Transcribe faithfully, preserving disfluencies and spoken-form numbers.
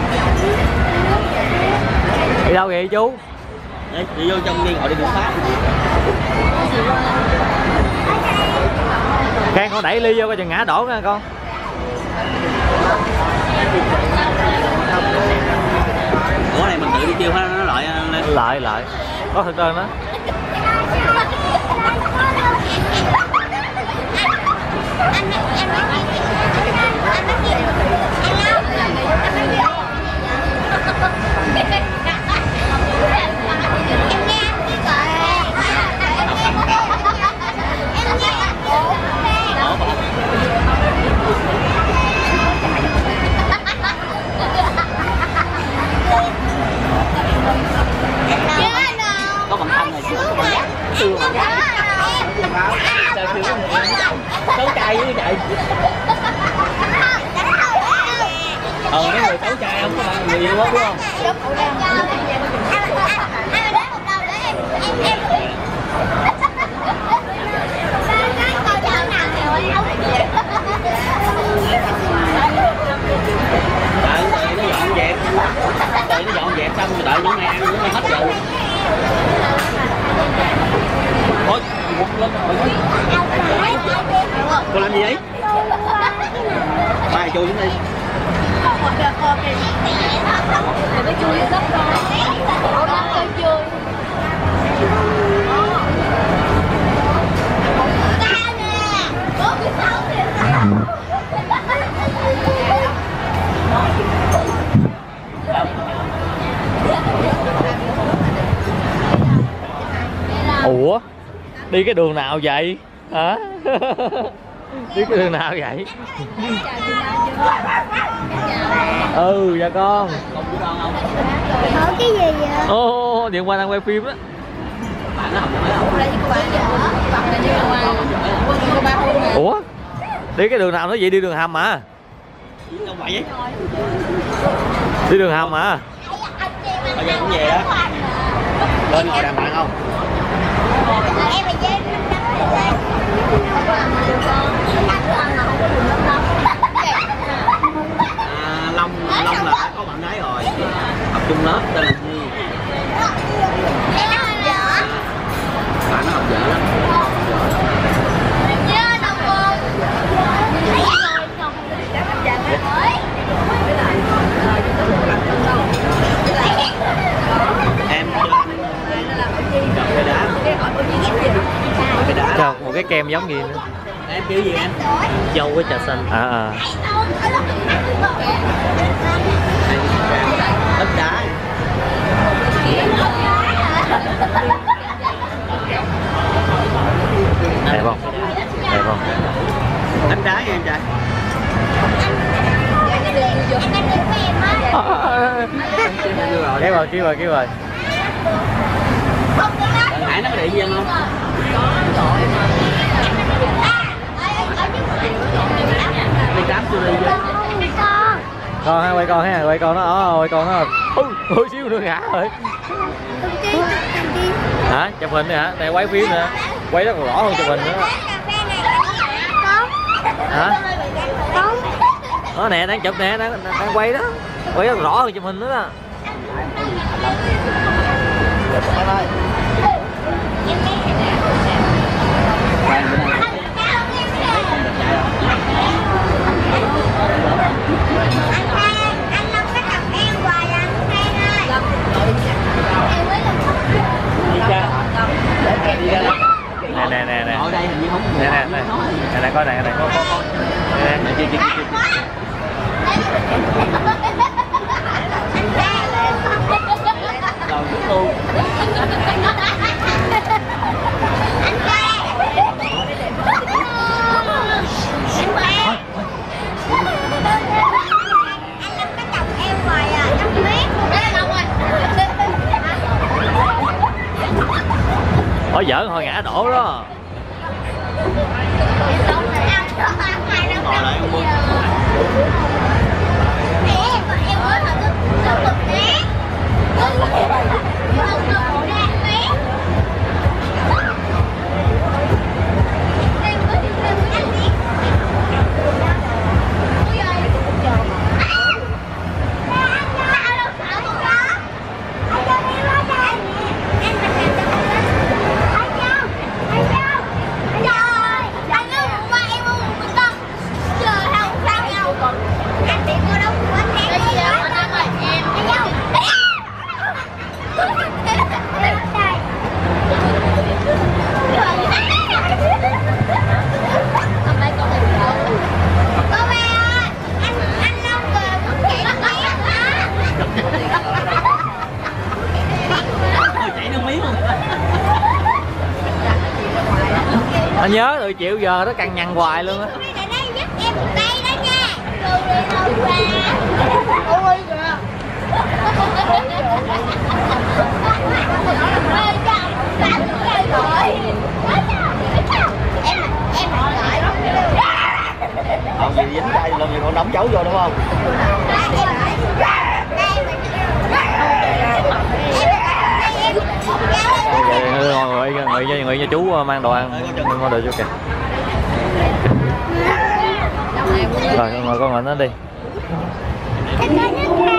Đi đâu vậy chú? Đi, đi vô trong đi gọi đi đường Pháp. Khang con đẩy ly vô coi chừng ngã đổ nha con. Ủa này mình tự đi kêu nó loại lên. Lại lại. Có thực đơn đó. Có bằng thanh này chứ có bằng giác chưa mà sao chưa xấu trai với vậy ờ mấy người xấu trai không có bằng người yêu hết đúng không? Đợi đợi nó dọn dẹp đợi nó dọn dẹp xong rồi đợi những ngày ăn những ngày hết giờ luôn. Thôi, lên cô làm gì vậy? Bài chui xuống đi. Ủa? Đi cái đường nào vậy? Hả? Đi cái đường nào vậy? Ừ, dạ con. Hỏi cái gì vậy? Ô, oh, điện qua đang quay phim đó. Ủa? Đi cái đường nào nó vậy? Đi đường hầm mà. Đi đường hầm mà. Bây giờ cũng về đó. Lên ngồi đàm bạn không? Em phải chơi à, Long Long là có bạn gái rồi, học chung lớp tên là Nhi. Bạn nó học dở lắm. Em Chào, một cái kem giống gì nữa. em kêu gì em? Dâu với trà xanh. À à. Đất đá. Đẹp không? Đẹp không? Đất đá nha em trai. Kéo rồi, kéo rồi, kéo rồi. Đằng Hải nó có điện dân không? Đi cáp chưa đi chưa? Con ha, quay con ha, quay con nó, quay con nó. Ui, ui xíu nữa ngã rồi. Hả? Chụp hình đi hả? Này quay phim nè. Quay rất rõ hơn chụp hình nữa. Hả? Đó nè, đang chụp nè, đang, đang quay đó. Quay rất rõ hơn chụp hình nữa đó. Nè nè nè nè. Ở đây hình như không. Nè nè nè. Nè nè coi này, này có có có. Nè nè. Rồi chút luôn. Ủa giỡn hồi ngã đổ đó. Ngồi lại không buông. Chạy nước miếng luôn. Anh nhớ từ chiều giờ nó cằn nhằn hoài luôn á. Dắt em một tay đó nha. Ôi kìa. Còn gì dính tay làm gì còn đóng dấu vô đúng không? Ngồi ngồi ngồi ngồi cho chú mang đồ ăn, mang đồ chú kìa. Rồi con ngồi con ngồi nó đi.